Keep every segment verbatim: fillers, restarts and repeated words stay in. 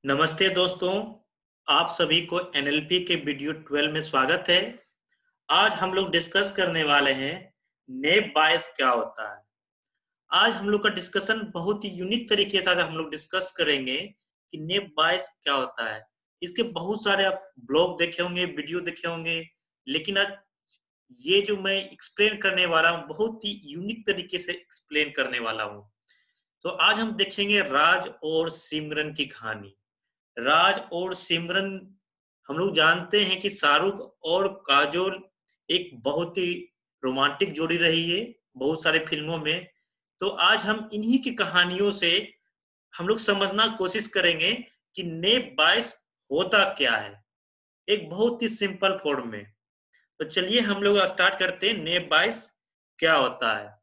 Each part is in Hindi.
नमस्ते दोस्तों, आप सभी को एनएलपी के वीडियो ट्वेल्व में स्वागत है। आज हम लोग डिस्कस करने वाले हैं नेब बायस क्या होता है। आज हम लोग का डिस्कशन बहुत ही यूनिक तरीके से आज हम लोग डिस्कस करेंगे कि नेब बायस क्या होता है। इसके बहुत सारे आप ब्लॉग देखे होंगे, वीडियो देखे होंगे, लेकिन आज ये जो मैं एक्सप्लेन करने वाला हूँ बहुत ही यूनिक तरीके से एक्सप्लेन करने वाला हूँ। तो आज हम देखेंगे राज और सिमरन की कहानी। राज और सिमरन, हम लोग जानते हैं कि शाहरुख और काजोल एक बहुत ही रोमांटिक जोड़ी रही है बहुत सारे फिल्मों में। तो आज हम इन्हीं की कहानियों से हम लोग समझना कोशिश करेंगे कि नेब बायस होता क्या है, एक बहुत ही सिंपल फॉर्म में। तो चलिए हम लोग स्टार्ट करते हैं, नेब बायस क्या होता है।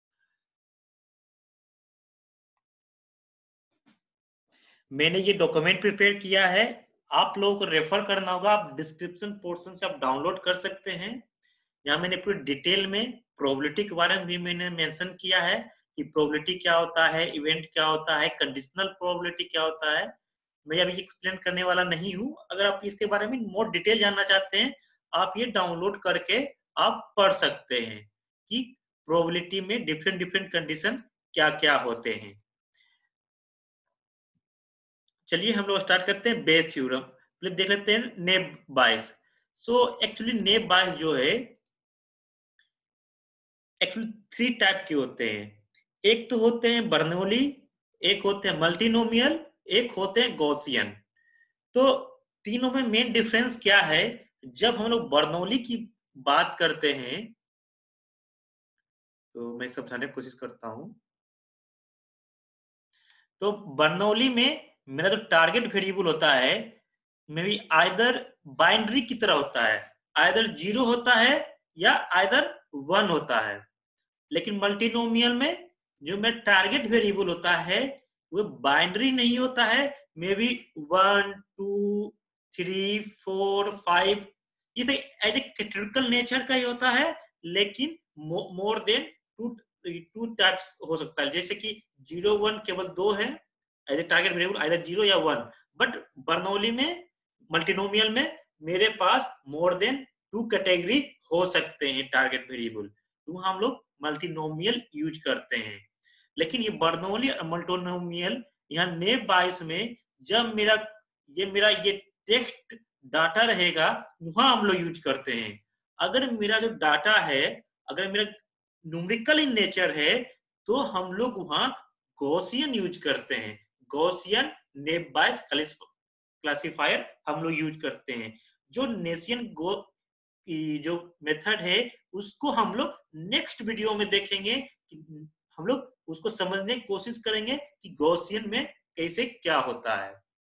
मैंने ये डॉक्यूमेंट प्रिपेयर किया है, आप लोगों को रेफर करना होगा, आप डिस्क्रिप्शन पोर्शन से आप डाउनलोड कर सकते हैं। यहाँ मैंने पूरी डिटेल में प्रोबेबिलिटी के बारे में भी मैंने मेंशन किया है कि प्रोबेबिलिटी क्या होता है, इवेंट क्या होता है, कंडीशनल प्रोबेबिलिटी क्या होता है। मैं अभी एक्सप्लेन करने वाला नहीं हूँ। अगर आप इसके बारे में मोर डिटेल जानना चाहते हैं, आप ये डाउनलोड करके आप पढ़ सकते हैं कि प्रोबेबिलिटी में डिफरेंट डिफरेंट कंडीशन क्या क्या होते हैं। चलिए हम लोग स्टार्ट करते हैं बेस थ्योरम। पहले देख लेते हैं नेब बायस। सो एक्चुअली नेब बायस जो है एक्चुअली थ्री टाइप के होते हैं। एक तो होते हैं बर्नौली, एक होते हैं मल्टीनोमियल, एक होते हैं गॉसियन। तो तीनों में मेन डिफरेंस क्या है? जब हम लोग बर्नौली की बात करते हैं, तो मैं समझाने की कोशिश करता हूं। तो बर्नौली में मेरा जो टारगेट वेरिएबल होता है मे बी आइदर बाइनरी की तरह होता है, आइदर जीरो होता है या आइदर वन होता है। लेकिन मल्टीनोमियल में जो मेरा टारगेट वेरिएबल होता है वो बाइनरी नहीं होता है, maybe one two three four five, इसे एज ए कैटेगोरिकल नेचर का ही होता है। लेकिन more than two two types हो सकता है, जैसे कि जीरो वन केवल दो है as a target variable, either zero या वन। बट बर्नौली में, मल्टीनोमियल में मेरे पास मोर देन टू कैटेगरी हो सकते हैं टारगेट वेरिएबल, तो हम लोग मल्टीनोमियल यूज करते हैं। लेकिन ये बर्नौली और मल्टीनोमियल यहाँ नेब बायस में जब मेरा ये मेरा ये टेक्स्ट डाटा रहेगा वहां हम लोग यूज करते हैं। अगर मेरा जो डाटा है, अगर मेरा न्यूमेरिकल इन नेचर है, तो हम लोग वहां गॉसियन यूज करते हैं। गॉसियन नेब बायस क्लासिफायर हम लोग यूज करते हैं। जो नेशियन गो जो मेथड है उसको हम लोग नेक्स्ट वीडियो में देखेंगे कि हम लोग उसको समझने की कोशिश करेंगे कि गॉसियन में कैसे क्या होता है।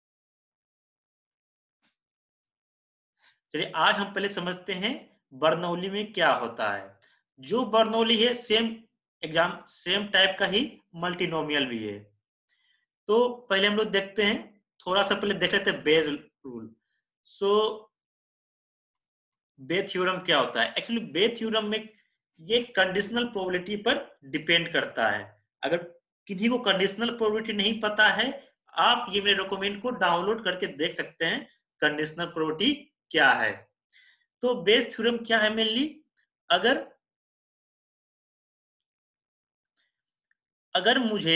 चलिए आज हम पहले समझते हैं बर्नौली में क्या होता है। जो बर्नौली है सेम एग्जाम सेम टाइप का ही मल्टीनोमियल भी है। तो पहले हम लोग देखते हैं, थोड़ा सा पहले देख लेते हैं Bayes rule. So Bayes theorem क्या होता है? एक्चुअली बे थ्योरम में ये कंडीशनल प्रोबेबिलिटी पर डिपेंड करता है। अगर किसी को कंडीशनल प्रोबेबिलिटी नहीं पता है, आप ये मेरे डॉक्यूमेंट को डाउनलोड करके देख सकते हैं कंडीशनल प्रोबेबिलिटी क्या है। तो बेस थ्योरम क्या है मेनली, अगर अगर मुझे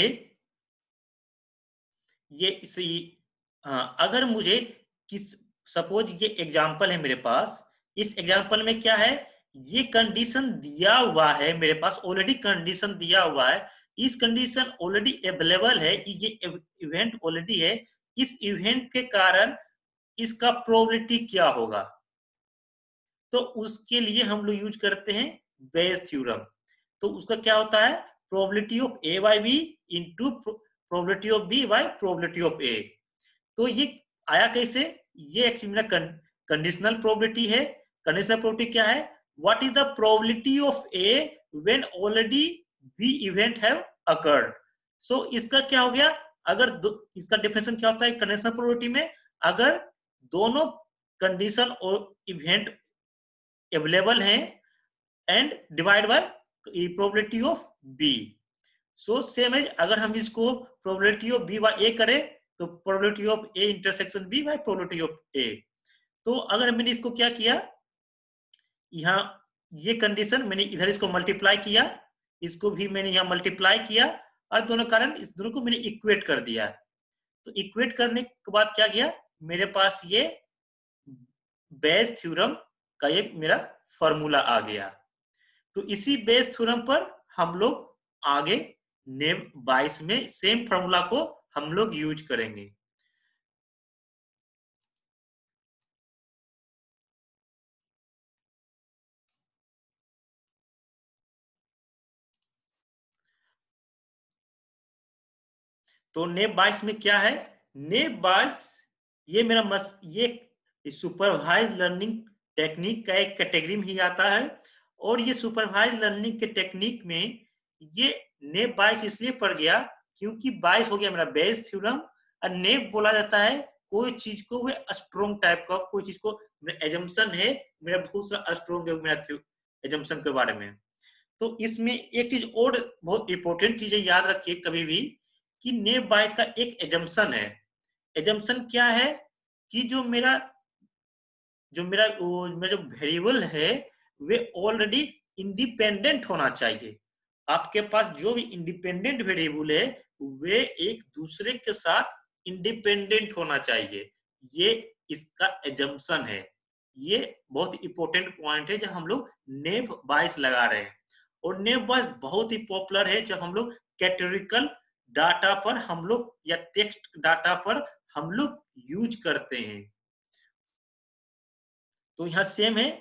ये इसे हाँ, अगर मुझे किस सपोज ये एग्जांपल है मेरे पास, इस एग्जांपल में क्या है, ये कंडीशन दिया हुआ है मेरे पास, ऑलरेडी कंडीशन दिया हुआ है, इस कंडीशन ऑलरेडी अवेलेबल है, ये इवेंट ऑलरेडी है। इस इवेंट के कारण इसका प्रोबेबिलिटी क्या होगा, तो उसके लिए हम लोग यूज करते हैं बेस थ्योरम। तो उसका क्या होता है, probability of A by B into probability of B by probability of A. तो ये आया कैसे, ये एक्चुअली मेरा कंडीशनल प्रोबेबिलिटी है। कंडीशनल प्रोबेबिलिटी क्या है, what is the probability of A when already B event have occurred. So इसका क्या हो गया, अगर इसका डेफिनेशन क्या होता है कंडीशनल प्रोबेबिलिटी में, अगर दोनों कंडीशन और इवेंट अवेलेबल है and divide by probability of B. So same है, अगर हम इसको probability of B by A करें तो probability of A intersection B by probability of A. तो अगर मैंने इसको क्या किया, यहाँ ये कंडीशन मैंने इधर इसको मल्टीप्लाई किया, इसको भी मैंने यहाँ मल्टीप्लाई किया, और दोनों कारण इस दोनों को मैंने इक्वेट कर दिया। तो इक्वेट करने के बाद क्या किया, मेरे पास ये बेस थ्योरम का ये मेरा फॉर्मूला आ गया। तो इसी बेस थ्योरम पर हम लोग आगे नेव बाईस में सेम फॉर्मूला को हम लोग यूज करेंगे। तो नेव बाईस में क्या है, नेव बाईस ये मेरा मस ये सुपरवाइज लर्निंग टेक्निक का एक कैटेगरी में ही आता है। और ये सुपरवाइज लर्निंग के टेक्निक में ये नेव बाईस इसलिए पड़ गया क्योंकि बाईस हो गया मेरा बेस थ्योरम, और नेव बोला जाता है कोई चीज को वे स्ट्रॉन्ग टाइप का, कोई चीज को एजम्पशन है मेरा बहुत सारा स्ट्रॉन्ग है मेरा एजम्पशन के बारे में। तो इसमें एक चीज और बहुत इंपॉर्टेंट चीज है, याद रखिए कभी भी कि नेव बाईस का एक एजम्पशन है। एजम्पशन क्या है कि जो मेरा जो मेरा मेरा जो वेरिएबल है वे ऑलरेडी इंडिपेंडेंट होना चाहिए। आपके पास जो भी इंडिपेंडेंट वेरिएबल है वे एक दूसरे के साथ इंडिपेंडेंट होना चाहिए, ये इसका एजम्पशन है। ये बहुत इंपॉर्टेंट पॉइंट है जब हम लोग नेव बाईस लगा रहे हैं। और नेव बाईस बहुत ही पॉपुलर है जब हम लोग कैटेगोरिकल डाटा पर हम लोग या टेक्स्ट डाटा पर हम लोग यूज करते हैं। तो यहां सेम है,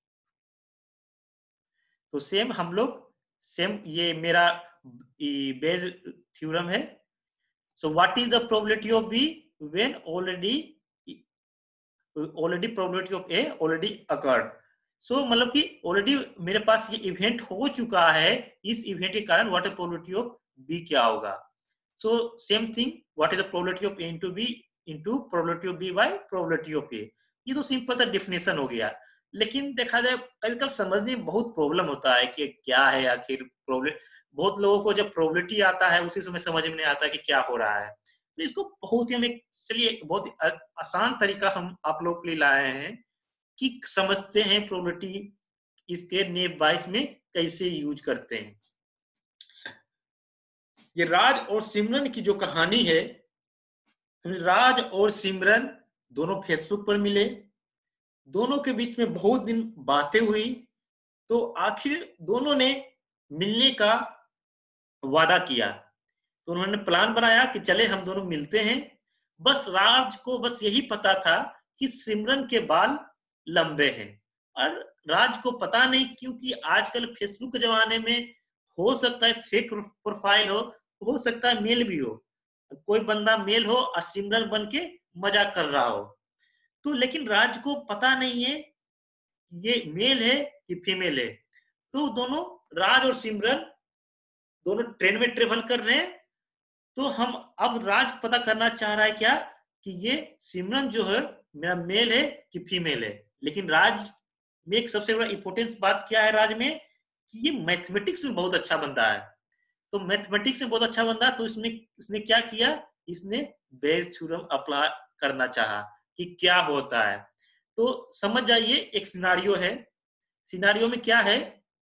तो सेम हम लोग सेम ये मेरा बेस थ्योरम है। So what is the probability of B when already already probability of A already occurred. सो मतलब कि ऑलरेडी मेरे पास ये इवेंट हो चुका है, इस इवेंट के कारण what is probability of B क्या होगा। So same thing, what is the probability of A into B into probability of B by probability of A. ये तो सिंपल सा डेफिनेशन हो गया। लेकिन देखा जाए कभी कभी समझने में बहुत प्रॉब्लम होता है कि क्या है आखिर प्रॉब्लम। बहुत लोगों को जब प्रोबेबिलिटी आता है उसी समय समझ में नहीं आता कि क्या हो रहा है। तो इसको बहुत ही हम एक चलिए बहुत ही आसान तरीका हम आप लोग के लिए लाए हैं कि समझते हैं प्रोबेबिलिटी इसके नेव बाईस में कैसे यूज करते हैं। ये राज और सिमरन की जो कहानी है, राज और सिमरन दोनों फेसबुक पर मिले, दोनों के बीच में बहुत दिन बातें हुई, तो आखिर दोनों ने मिलने का वादा किया। तो उन्होंने प्लान बनाया कि चले हम दोनों मिलते हैं। बस राज को बस यही पता था कि सिमरन के बाल लंबे हैं, और राज को पता नहीं क्योंकि आजकल फेसबुक के जमाने में हो सकता है फेक प्रोफाइल हो हो सकता है मेल भी हो, कोई बंदा मेल हो और सिमरन बन के मजाक कर रहा हो। तो लेकिन राज को पता नहीं है ये मेल है कि फीमेल है। तो दोनों राज और सिमरन दोनों ट्रेन में ट्रेवल कर रहे हैं। तो हम अब राज पता करना चाह रहा है क्या कि ये सिमरन जो है मेरा मेल है कि फीमेल है। लेकिन राज में एक सबसे बड़ा इंपॉर्टेंट बात क्या है राज में कि ये मैथमेटिक्स में बहुत अच्छा बंदा है। तो मैथमेटिक्स में बहुत अच्छा बंदा, तो इसमें इसने क्या किया, इसने बेस थ्योरम अप्लाई करना चाहा कि क्या होता है। तो समझ जाइए एक सिनारियो है, सिनारियो में क्या है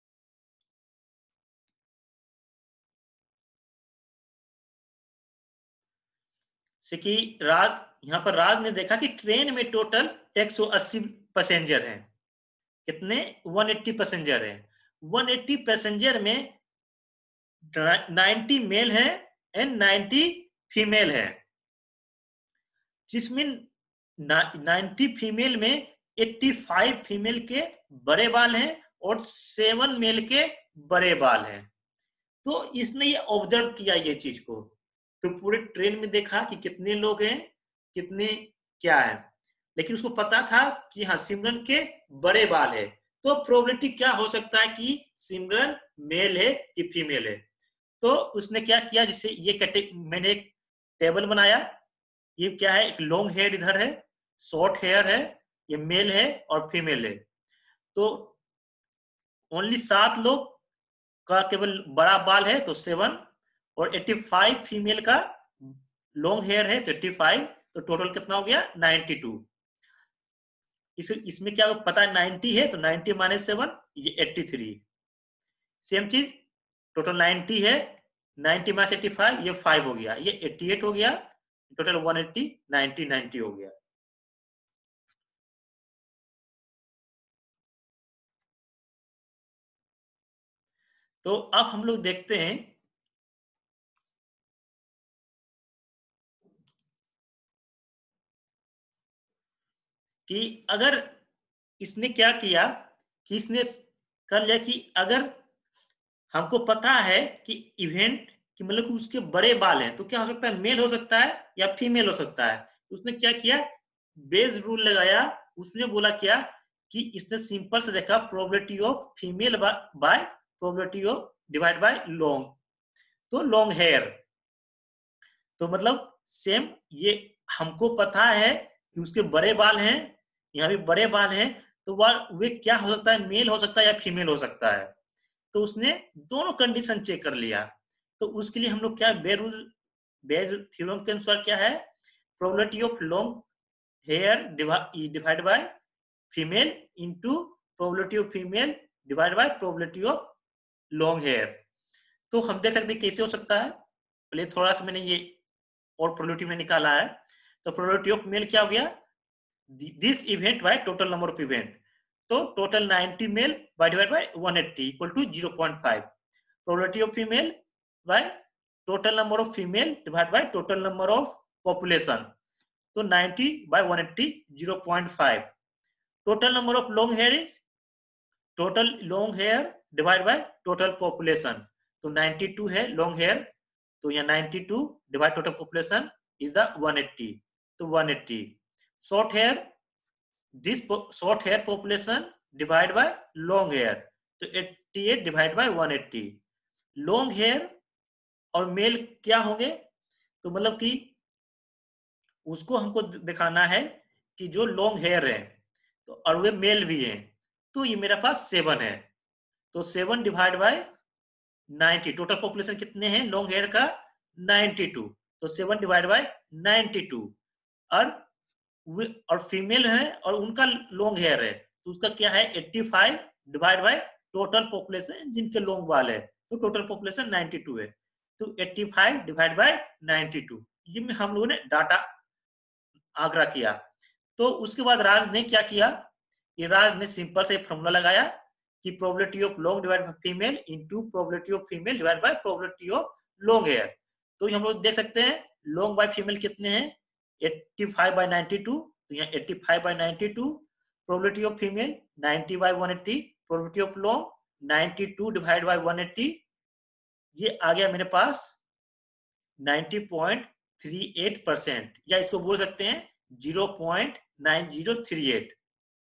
कि राज यहां पर राज ने देखा कि ट्रेन में टोटल एक सौ अस्सी पैसेंजर हैं। कितने? एक सौ अस्सी पैसेंजर हैं। एक सौ अस्सी पैसेंजर में नब्बे मेल है एंड नब्बे फीमेल है, जिसमें नब्बे फीमेल में पचासी फीमेल के बड़े बाल हैं और सात मेल के बड़े बाल हैं। तो इसने ये ऑब्जर्व किया ये चीज को, तो पूरे ट्रेन में देखा कि कितने लोग हैं, कितने क्या है, लेकिन उसको पता था कि हाँ सिमरन के बड़े बाल है। तो प्रोबेबिलिटी क्या हो सकता है कि सिमरन मेल है कि फीमेल है। तो उसने क्या किया, जिससे ये कैटे मैंने एक टेबल बनाया। ये क्या है, एक लॉन्ग हेयर इधर है, शॉर्ट हेयर है, ये मेल है और फीमेल है। तो ओनली सात लोग का केवल बड़ा बाल है तो सेवन, और पचासी फीमेल का लॉन्ग हेयर है तो पचासी, तो टोटल कितना हो गया बानवे। इस इसमें क्या पता है नब्बे है, तो नब्बे माइनस सेवन ये तिरासी। सेम चीज टोटल नब्बे है, नब्बे माइनस पचासी ये फाइव हो गया, ये अठासी हो गया, टोटल एक सौ अस्सी, नब्बे नब्बे हो गया। तो अब हम लोग देखते हैं कि अगर इसने क्या किया कि इसने कर लिया कि अगर हमको पता है कि इवेंट कि मतलब कि उसके बड़े बाल हैं, तो क्या हो सकता है, मेल हो सकता है या फीमेल हो सकता है। उसने क्या किया, बेस रूल लगाया। उसने बोला क्या कि इसने सिंपल से देखा probability of female by probability of divide by long, तो लॉन्ग हेयर। तो मतलब सेम ये हमको पता है कि उसके बड़े बाल हैं, यहाँ भी बड़े बाल हैं, तो वह वे क्या हो सकता है, मेल हो सकता है या फीमेल हो सकता है। तो उसने दोनों कंडीशन चेक कर लिया। तो उसके लिए हम लोग क्या बेज रूल बेज थ्योरम के अनुसार क्या है, probability of long hair divide by female into probability of female divide by probability of long hair. तो हम देख सकते हैं कैसे हो सकता है। पहले थोड़ा सा मैंने ये और प्रोबेबिलिटी में निकाला है। तो प्रोबेबिलिटी ऑफ मेल क्या हो गया, this event by total number of event, तो टोटल नब्बे मेल बाय डिवाइड बाय एक सौ अस्सी equal to zero point five. Probability of female by total number of female divide by total number of population, तो नब्बे बाय एक सौ अस्सी zero point five. Total number of long hair is total long hair divide by total population, तो बानवे है लॉन्ग हेयर, तो यहाँ बानवे divide total population is the एक सौ अस्सी, तो एक सौ अस्सी। Short hair, this short hair population divide by long hair, तो अठासी डिवाइड बाय एक सौ अस्सी। लॉन्ग हेयर और मेल क्या होंगे, तो मतलब कि उसको हमको दिखाना है कि जो लॉन्ग हेयर है तो और वे मेल भी हैं, तो ये मेरे पास सेवन है, तो सेवन डिवाइड बाय नब्बे। टोटल पॉपुलेशन कितने हैं लॉन्ग हेयर का, बानवे, तो सेवन डिवाइड बाय बानवे। और और फीमेल है और उनका लॉन्ग हेयर है, तो उसका क्या है पचासी डिवाइड बाय टोटल पॉपुलेशन जिनके लॉन्ग बाल है, तो टोटल पॉपुलेशन बानवे है, तो पचासी डिवाइड बाय बानवे। ये में हम लोगों ने डाटा आग्रह किया। तो उसके बाद राज ने क्या किया, ये राज ने सिंपल से फॉर्मूला लगाया कि probability of long divide by female into probability of female divide by probability of long hair. तो हम लोग देख सकते हैं लॉन्ग बाय फीमेल कितने हैं, पचासी बाय बानवे, तो यहाँ पचासी बाय बानवे। प्रोबेबिलिटी ऑफ फीमेल नब्बे बाय एक सौ अस्सी, प्रोबेबिलिटी ऑफ लॉन्ग बानवे डिवाइड बाय एक सौ अस्सी, ये आ गया मेरे पास नब्बे पॉइंट थ्री एट परसेंट, या इसको बोल सकते हैं zero point nine zero three eight.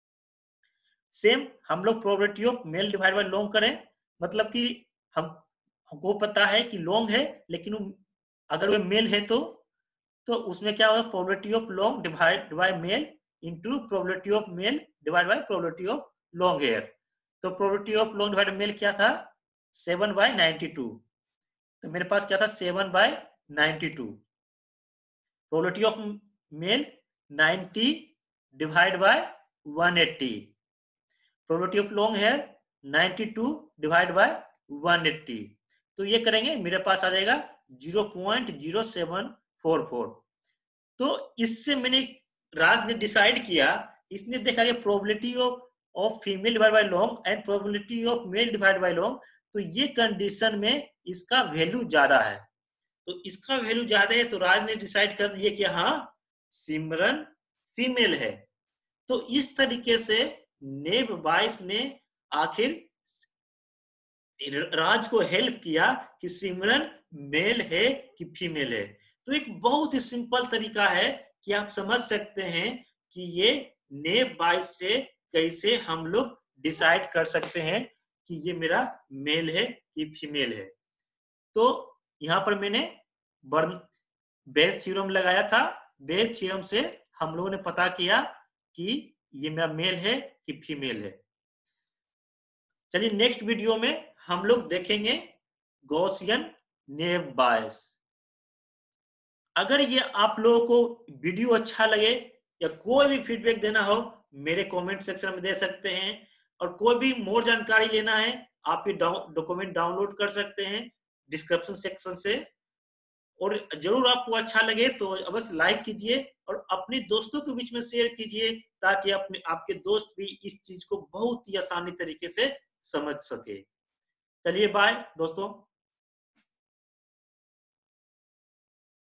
Same हम लोग probability of male divide by long करें, मतलब कि हम हमको पता है कि लॉन्ग है, लेकिन अगर वो मेल है तो तो उसमें क्या होगा, probability of long divide by male into probability of male divide by probability of long hair. तो probability of long divide male क्या था, सेवन बाय नाइनटी टू, तो मेरे पास क्या था seven by ninety two. Probability of male ninety divide by one eighty, probability of long hair ninety two divide by one eighty, तो ये करेंगे मेरे पास आ जाएगा zero point zero seven four four. तो इससे मैंने राज ने डिसाइड किया, इसने देखा कि probability of of female divide by long and probability of male divide by long, तो ये कंडीशन में इसका वैल्यू ज्यादा है, तो इसका वैल्यू ज्यादा है, तो राज ने डिसाइड कर दिया कि हाँ सिमरन फीमेल है। तो इस तरीके से नेब बाइस ने आखिर राज को हेल्प किया कि सिमरन मेल है कि फीमेल है। तो एक बहुत ही सिंपल तरीका है कि आप समझ सकते हैं कि ये नेब बाइस से कैसे हम लोग डिसाइड कर सकते हैं कि ये मेरा मेल है कि फीमेल है। तो यहाँ पर मैंने बेस थ्योरम लगाया था, बेस थ्योरम से हम लोगों ने पता किया कि ये मेरा मेल है कि फीमेल है। चलिए नेक्स्ट वीडियो में हम लोग देखेंगे गॉसियन नेब बायस। अगर ये आप लोगों को वीडियो अच्छा लगे या कोई भी फीडबैक देना हो मेरे कमेंट सेक्शन में दे सकते हैं, और कोई भी मोर जानकारी लेना है आप ये डॉक्यूमेंट डाउनलोड कर सकते हैं डिस्क्रिप्शन सेक्शन से। और जरूर आपको अच्छा लगे तो अवश्य लाइक कीजिए और अपने दोस्तों के बीच में शेयर कीजिए, ताकि अपने आपके दोस्त भी इस चीज को बहुत ही आसानी तरीके से समझ सके। चलिए बाय दोस्तों।